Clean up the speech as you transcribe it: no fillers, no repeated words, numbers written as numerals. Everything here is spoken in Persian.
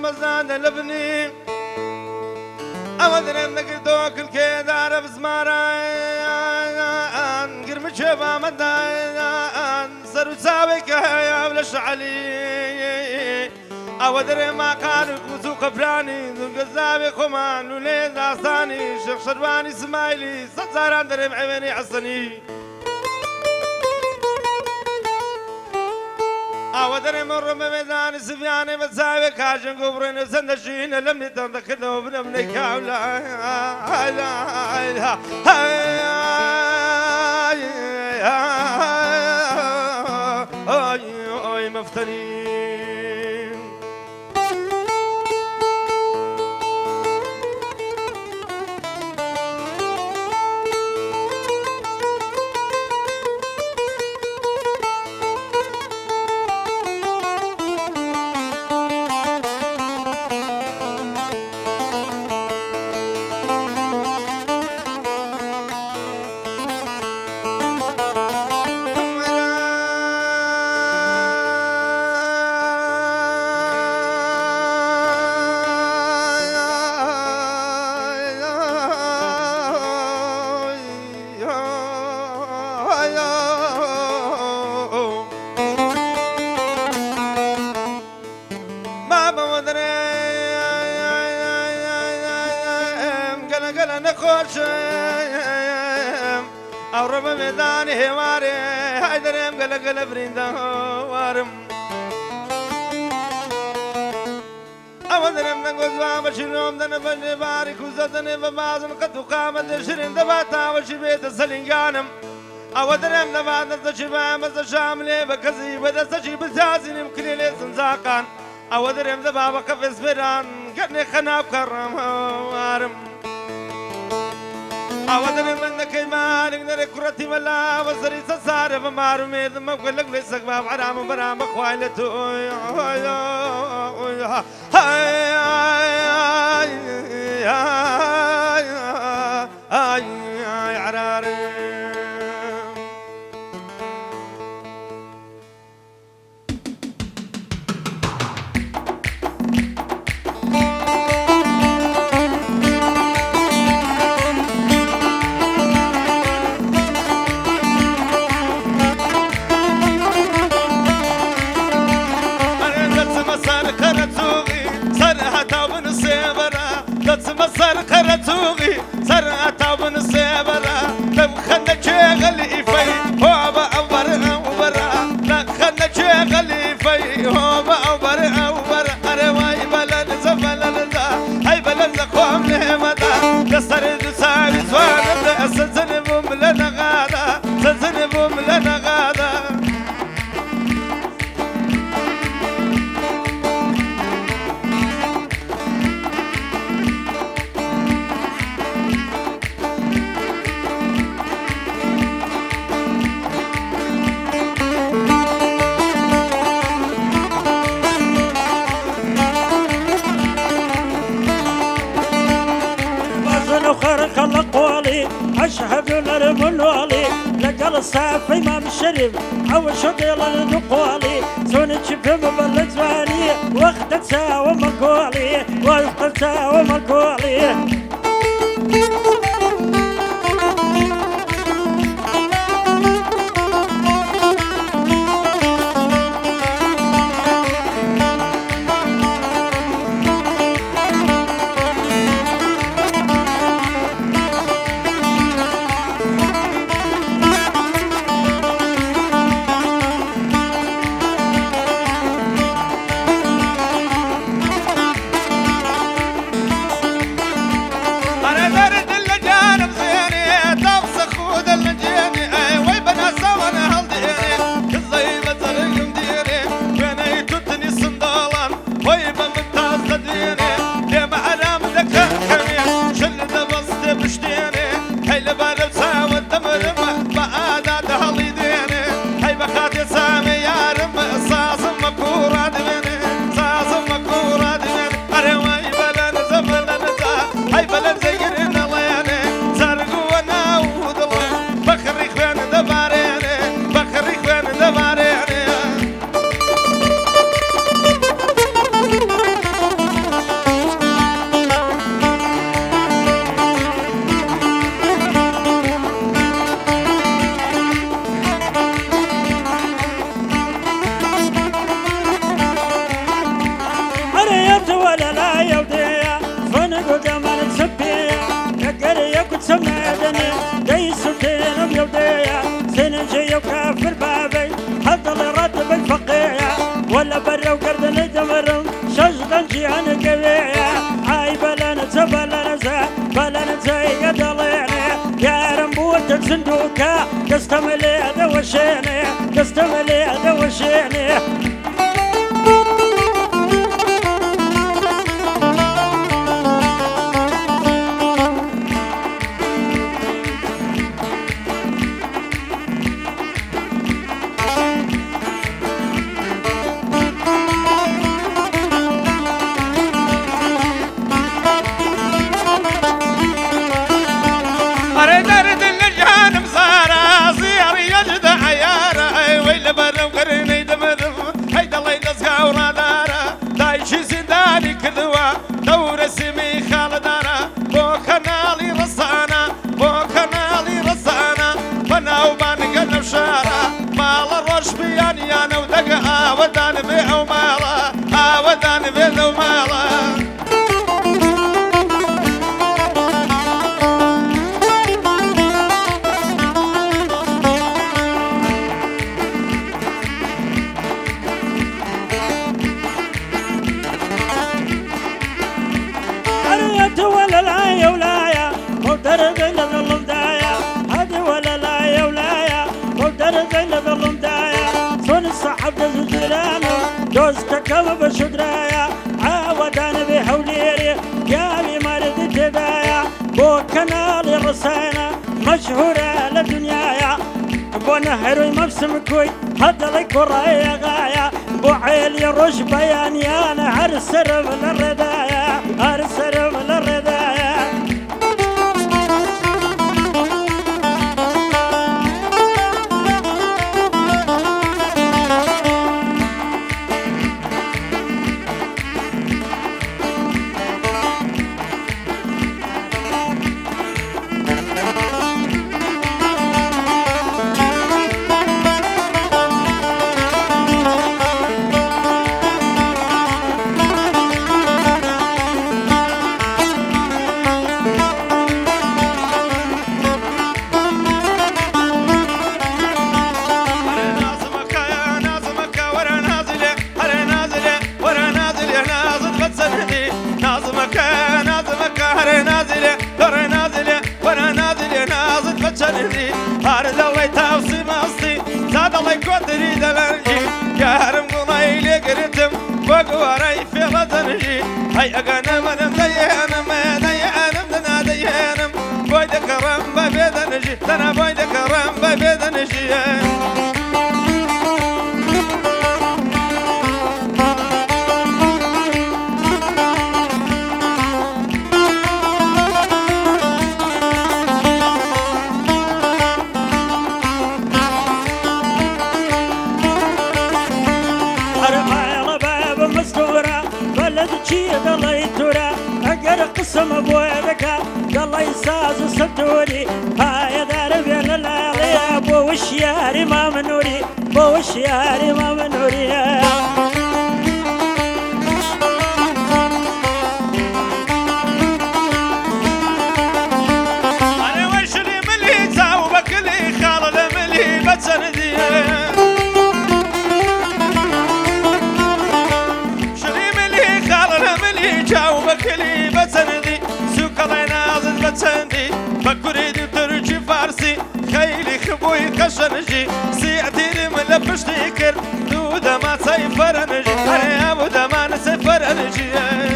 مزاد لبني أودرم نقدو كل كدار بزماران قرم شبا مدان سر ساويك يا ولش علي أودرم ما كان كوزو قبراني ذو قزابي خمان ولين داستاني شيخ شرباني سمايلي صدزاران درم عيني حسني أودري مر بميدان سفياني بتساوي كاشن قبرين سندشين لم نتذكر بنبني كاولا هاي مفترين أورب ميدان هواري هيدرم قلق بريندا وارم أودرم نقول بشيلهم دنا بارك وزدنا بمازن قد قامت شرين دباتا وشبيت السلينجانم أودرم دباتا تشبه مز شاملي بكزي بدس شي بزازين مكلي سنزاقان أودرم دبابا كفز بران كني خناب كرم وارم أودرم منك ما نقدر كرتي ولا وزري سسار فمارو ميد ما بقول لك لسه باب حرام برام خوالته هاي عراري مصر خرطوغي سرعة بن السبرة لم خلنا شغلي في هو بأبر أوبرا لا خلنا شغلي في هو بأبر أوبرا أرواي بلد زبلد هاي بلد قوم لهمدا كسر ساري سواد أسزن بوم لنا غادا سزن بوم لنا غادا وخرق القوالي أشهد للمنوالي لقال الصافي ما بالشريف أو شقيل النقوالي سوني شبه مبلد زواني واختك ساوى مقوالي واختك ساوى مقوالي وجي وكافر بابي حد اللي راتب الفقيع ولا برا وقردن يدمرم شجرا جيهان قبيع هاي بلانسا بلانسا بلانسا يقدليني يا رمبوت الصندوقة تستملي هذا وشيني تستملي هذا وشيني دور سمي خالدانا بو كنالي رصانا بو كنالي رصانا فانا وبان قلب شارع مال الرش بيان يانا ودقا ودان بيع ومالا ودان بيع ومالا ولا لا يا ولايا ودرج لظلم دايا هذه ولا لا يا ولايا ودرج لظلم دايا صون الصحب دزجرانو دوستك بشدرايا عاودان بحوليري يا بي مرد تبايا بو كنال رسانا مشهورة لدنيايا بو نهر مبسم كوي هذا لك ورايا غايا بو عيل يروش بيان يا نهر السرب للردايا هر السرب للردايا هارد الله يتوصي مصي زاد الله يقدري دلنجي يا هرم قنايلي قرتم وقواري في غدنجي هاي اغانا منم ديانم ديانم دنا ديانم بويد كرم ببيدنجي دنا بويد كرم ببيدنجي الله يتورا أقر قسم أبوابك الله يساز سبتوري هاي دار بين الليالي أبو وشياري ما منوري أبو وشياري ما منوري أنا وشلي ملي تاوبك لي خالد ملي بتسندي جاوبك لي بتسندي سوق الله نازل بتسندي بكريدي ترجي فارسي خيلي خبوي خشنجي سيعتي من لبشتي كر دودا ما تصيفر نجي